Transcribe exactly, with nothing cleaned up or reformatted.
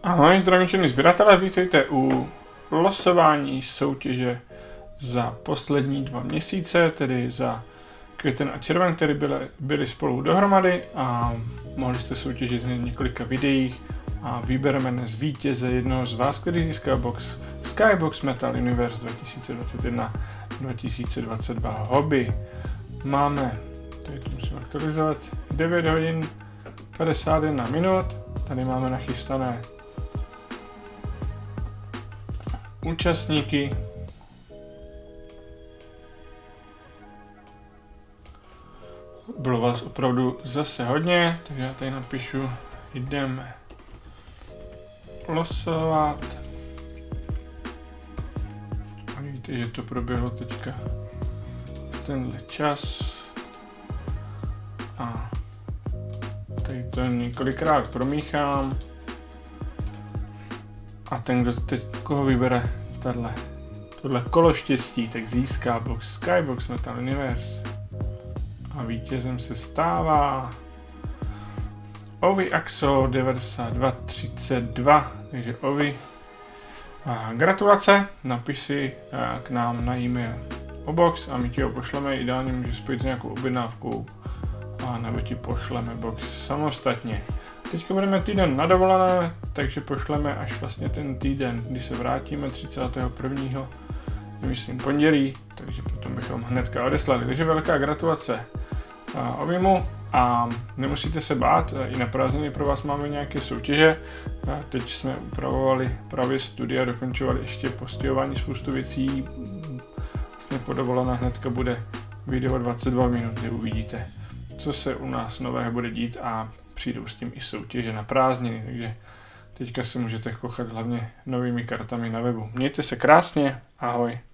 Ahoj, zdravím všechny sběratele, vítejte u losování soutěže za poslední dva měsíce, tedy za květen a červen, které byly, byly spolu dohromady a mohli jste soutěžit v několika videích a vybereme dnes vítěze jednoho z vás, který získá box Skybox Metal Universe dva tisíce dvacet jedna dva tisíce dvacet dva Hobby. Máme, tady to musím aktualizovat, devět hodin padesát jedna minut, tady máme nachystané účastníky. Bylo vás opravdu zase hodně, takže já tady napíšu, jdeme losovat. A vidíte, že to proběhlo teďka v tenhle čas. A tady to několikrát promíchám. A ten, kdo teď koho vybere tato, tohle kolo štěstí, tak získá box Skybox Metal Universe. A vítězem se stává Ovi Axo devadesát dva třicet dva. Takže Ovi, a gratulace, napiš si k nám na e-mail o box a my ti ho pošleme. Ideálně můžeš spojit s nějakou objednávkou a nebo ti pošleme box samostatně. Teďka budeme týden na dovolené, takže pošleme až vlastně ten týden, kdy se vrátíme třicátého prvního myslím pondělí, takže potom bychom hnedka odeslali. Takže velká gratulace Ovimu a nemusíte se bát, i na prázdniny pro vás máme nějaké soutěže. Teď jsme upravovali právě studia, dokončovali ještě postihování spoustu věcí. Vlastně po dovolené hnedka bude video dvacet dva minut, kde uvidíte, co se u nás nového bude dít a přijdou s tím i soutěže na prázdniny, takže teďka si můžete kochat hlavně novými kartami na webu. Mějte se krásně, ahoj.